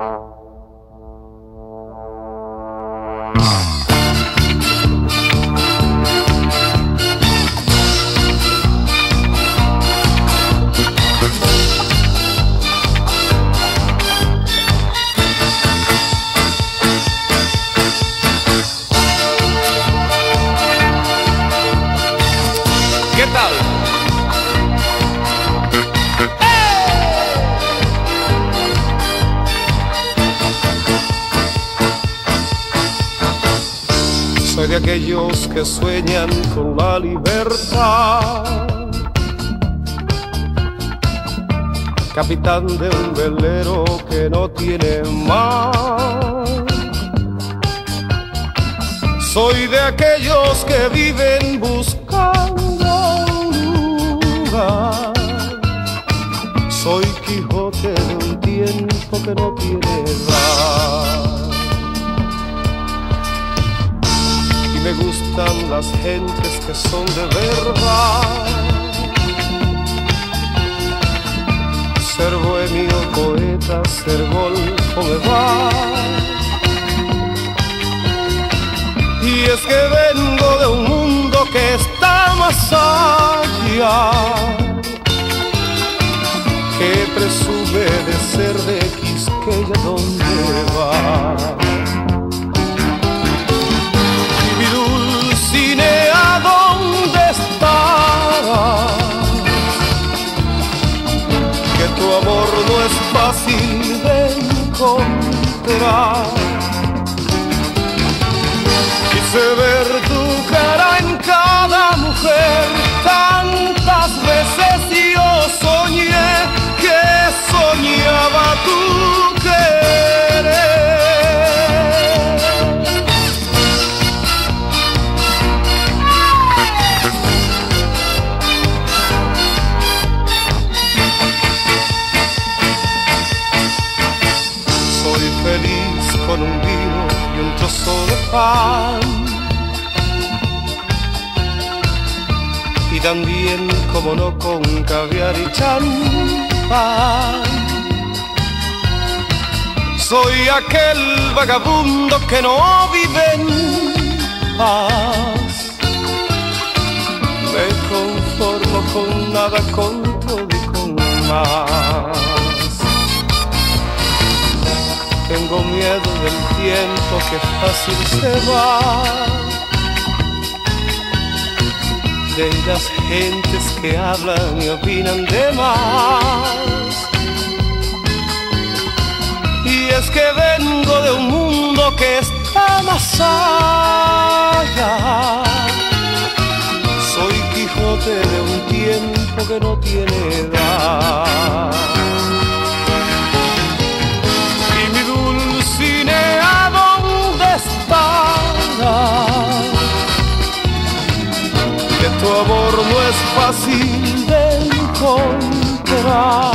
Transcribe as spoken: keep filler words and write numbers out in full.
¿Qué tal? Soy de aquellos que sueñan con la libertad, capitán de un velero que no tiene mar. Soy de aquellos que viven buscando un lugar. Soy Quijote de un tiempo que no tiene edad. Y me gustan las gentes que son de verdad. Ser bohemio, poeta, ser golfo me va. Y es que vengo de un mundo que está más allá, que presume de ser de Quisqueya donde va. Y mi Dulcinea, ¿dónde estás? Que tu amor no es fácil de encontrar. Quise ver tu cara en cada mujer, tantas veces yo soñé que soñaba tu querer. Soy feliz con un vino y un trozo de pan, y también, como no, con caviar y champán. Soy aquel vagabundo que no vive en paz. Me conformo con nada, con todo y con más. Tengo miedo del tiempo que fácil se va, de las gentes que hablan y opinan de más. Y es que vengo de un mundo que está más allá. Soy Quijote de un tiempo que no tiene edad. Y mi Dulcinea, ¿dónde estás? Que tu amor no es fácil de encontrar.